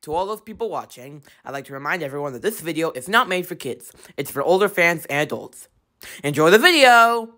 to all those people watching, I'd like to remind everyone that this video is not made for kids. It's for older fans and adults. Enjoy the video!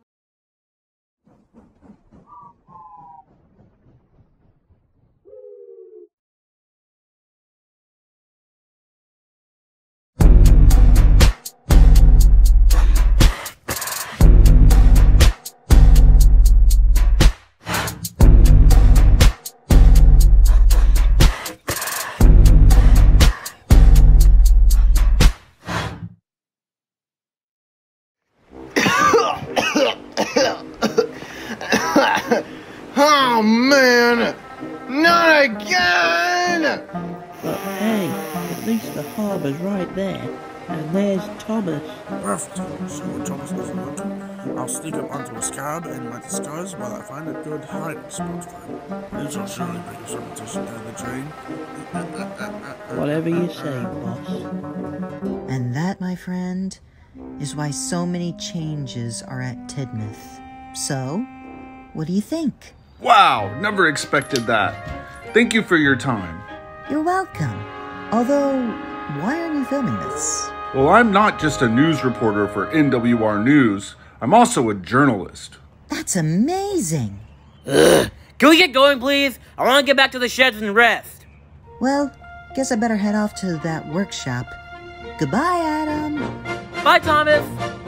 Oh man, not again! But hey, at least the harbour's right there, and there's Thomas. Perfect. So when Thomas doesn't want, I'll sneak up onto his cab in my disguise while I find a good hiding spot for him. This will surely bring his reputation down the drain. Whatever you say, boss. And that, my friend, is why so many changes are at Tidmouth. So, what do you think? Wow, never expected that. Thank you for your time. You're welcome. Although, why are you filming this? Well, I'm not just a news reporter for NWR News. I'm also a journalist. That's amazing. Ugh. Can we get going, please? I want to get back to the sheds and rest. Well, guess I better head off to that workshop. Goodbye, Adam. Bye, Thomas.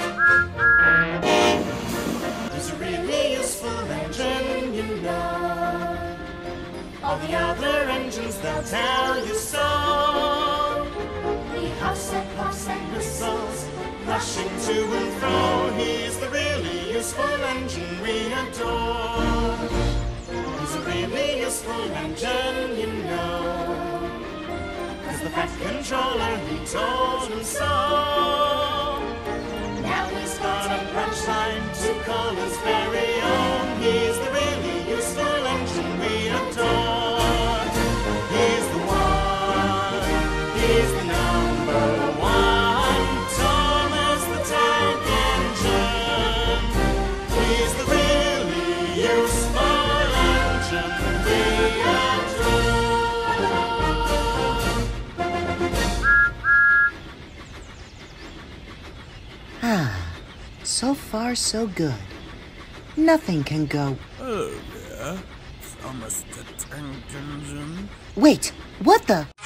All the other engines, they'll tell you so. He huffs and puffs and whistles, rushing to and fro. He's the really useful engine we adore. He's a really useful engine, you know. 'Cause the Fat Controller, he told him so. Now he's got a punchline to call his very own. He's the really useful engine we adore. He's the one, he's the number one. Thomas the Tank Engine. He's the really useful engine we adore. Ah, so far so good. Nothing can go... Oh yeah, Thomas the Tank Engine. Wait, what the...